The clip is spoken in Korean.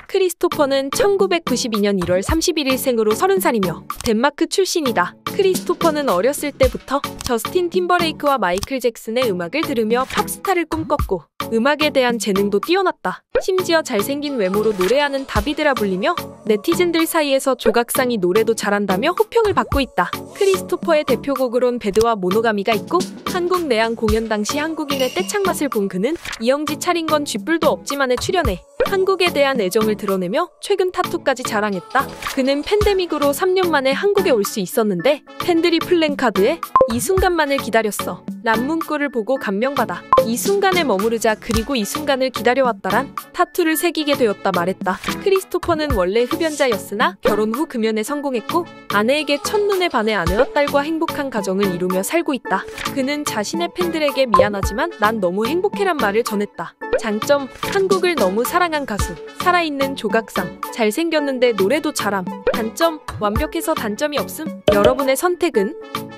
크리스토퍼는 1992년 1월 31일 생으로 30살이며 덴마크 출신이다. 크리스토퍼는 어렸을 때부터 저스틴 팀버레이크와 마이클 잭슨의 음악을 들으며 팝스타를 꿈꿨고 음악에 대한 재능도 뛰어났다. 심지어 잘생긴 외모로 노래하는 다비드라 불리며 네티즌들 사이에서 조각상이 노래도 잘한다며 호평을 받고 있다. 크리스토퍼의 대표곡으론 배드와 모노가미가 있고 한국 내한 공연 당시 한국인의 떼창맛을 본 그는 이영지 차린 건 쥐뿔도 없지만에 출연해 한국에 대한 애정을 드러내며 최근 타투까지 자랑했다. 그는 팬데믹으로 3년 만에 한국에 올 수 있었는데 팬들이 플랜카드에 이 순간만을 기다렸어 란 문구를 보고 감명받아 이 순간에 머무르자 그리고 이 순간을 기다려왔다란 타투를 새기게 되었다 말했다. 크리스토퍼는 원래 흡연자였으나 결혼 후 금연에 성공했고 아내에게 첫눈에 반해 아내와 딸과 행복한 가정을 이루며 살고 있다. 그는 자신의 팬들에게 미안하지만 난 너무 행복해란 말을 전했다. 장점, 한국을 너무 사랑한 가수, 살아있는 조각상, 잘생겼는데 노래도 잘함. 단점, 완벽해서 단점이 없음. 여러분의 선택은?